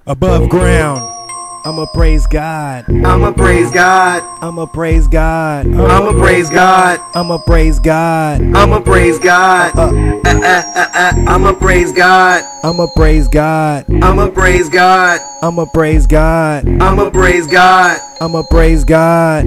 above ground. I'ma praise God. I'ma praise God. I'ma praise God. I'ma praise God. I'ma praise God. I'ma praise God. I'ma praise God. I'ma praise God. I'ma praise God. I'ma praise God. I'ma praise God. I'ma praise God.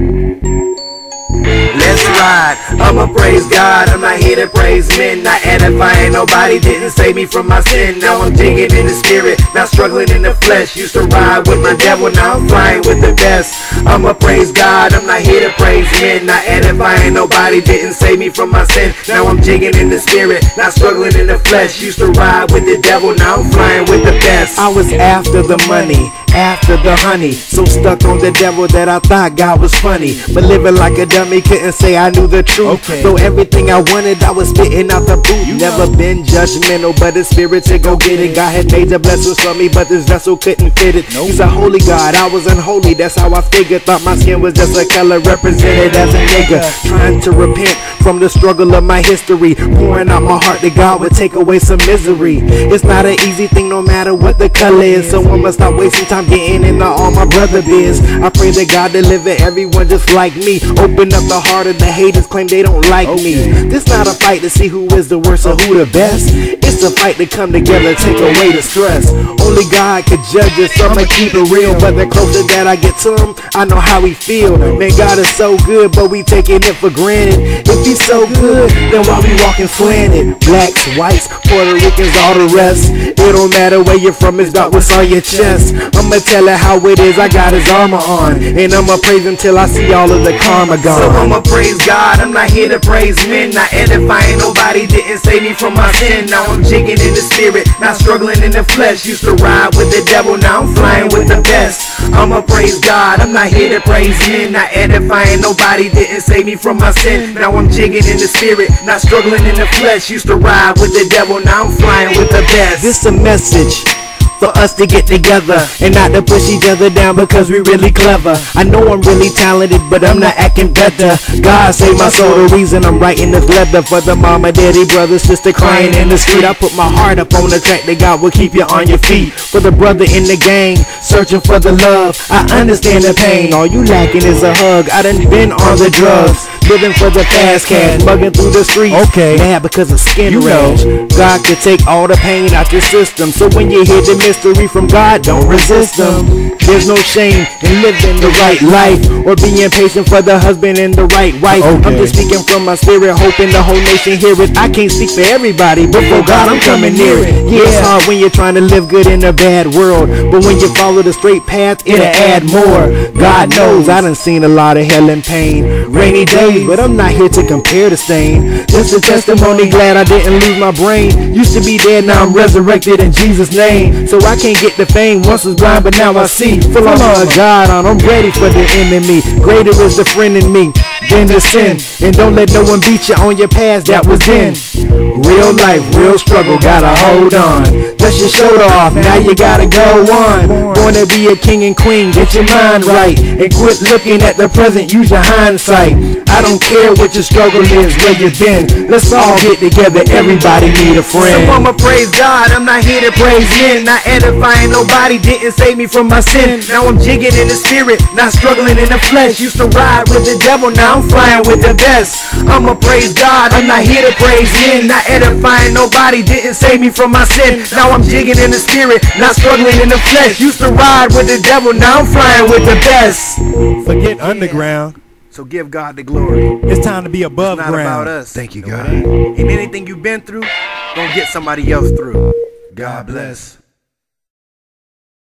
Let's ride. I'ma praise God. I'm not here to praise men, not edifying nobody. Didn't save me from my sin. Now I'm digging in the spirit, not struggling in the flesh. Used to ride with my devil, now I'm flying with the best. I'ma praise God. I'm not here to praise men, not edifying nobody. Didn't save me from my sin. Now I'm digging in the spirit, not struggling in the flesh. Used to ride with the devil, now I'm flying with the best. I was after the money, after the honey, so stuck on the devil that I thought God was funny. But living like a dummy, couldn't say I knew the truth. So everything I wanted, I was spitting out the booth. Never been judgmental, but the spirit to go get it. God had major blessings for me, but this vessel couldn't fit it. He's a holy God, I was unholy, that's how I figured. Thought my skin was just a color, represented as a nigga. Trying to repent from the struggle of my history, pouring out my heart that God would take away some misery. It's not an easy thing no matter what the color is, so I must stop wasting time getting into all my brother biz. I pray that God deliver everyone just like me. Open up the heart of the haters, claim they don't like me. This not a fight to see who is the worst or who the best. It's a fight to come together, take away the stress. Only God could judge us, so I'ma keep it real. But the closer that I get to him, I know how he feel. Man, God is so good, but we taking it for granted. If he's so good, then why we walking slanted? Blacks, whites, Puerto Ricans, all the rest. It don't matter where you're from, it's about what's on your chest. I'ma tell her how it is, I got his armor on, and I'ma praise him till I see all of the karma gone. So I'ma praise God. I'm not here to praise men, not edifying nobody. Didn't save me from my sin. Now I'm jigging in the spirit, not struggling in the flesh. Used to ride with the devil, now I'm flying with the best. I'ma praise God. I'm not here to praise men, not edifying nobody. Didn't save me from my sin. Now I'm jigging in the spirit, not struggling in the flesh. Used to ride with the devil, now I'm flying with the best. This a message for us to get together and not to push each other down because we really clever. I know I'm really talented, but I'm not acting better. God save my soul, the reason I'm writing this letter. For the mama, daddy, brother, sister crying in the street. I put my heart up on the track that God will keep you on your feet. For the brother in the gang, searching for the love, I understand the pain. All you lacking is a hug. I done been on the drugs, living for the fast cash, bugging through the streets, mad because of skin rage. God could take all the pain out your system, so when you hear the mystery from God, don't resist them. There's no shame in living the right life or being patient for the husband and the right wife. I'm just speaking from my spirit, hoping the whole nation hear it. I can't speak for everybody, but for God I'm coming near it. Yeah, it's hard when you're trying to live good in a bad world, but when you follow the straight path, it'll add more. God knows I done seen a lot of hell and pain, rainy days, but I'm not here to compare the stain. Just a testimony, glad I didn't lose my brain. Used to be dead, now I'm resurrected in Jesus' name. So I can't get the fame, once was blind, but now I see. Full of God on, I'm ready for the enemy. Greater is the friend in me than the sin. And don't let no one beat you on your past that was then. Real life, real struggle, gotta hold on. Dust your shoulder off, now you gotta go on. Born to be a king and queen, get your mind right, and quit looking at the present, use your hindsight. I don't care what your struggle is, where you've been. Let's all get together, everybody need a friend. So I'ma praise God. I'm not here to praise men, not edifying nobody. Didn't save me from my sin. Now I'm jigging in the spirit, not struggling in the flesh. Used to ride with the devil, now I'm flying with the best. I'ma praise God. I'm not here to praise men, not edifying nobody. Didn't save me from my sin. Now I'm jigging in the spirit, not struggling in the flesh. Used to ride with the devil, now I'm flying with the best. Forget underground. So give God the glory. It's time to be above It's not ground. about us. Thank you, God. And anything you've been through, gonna get somebody else through. God bless.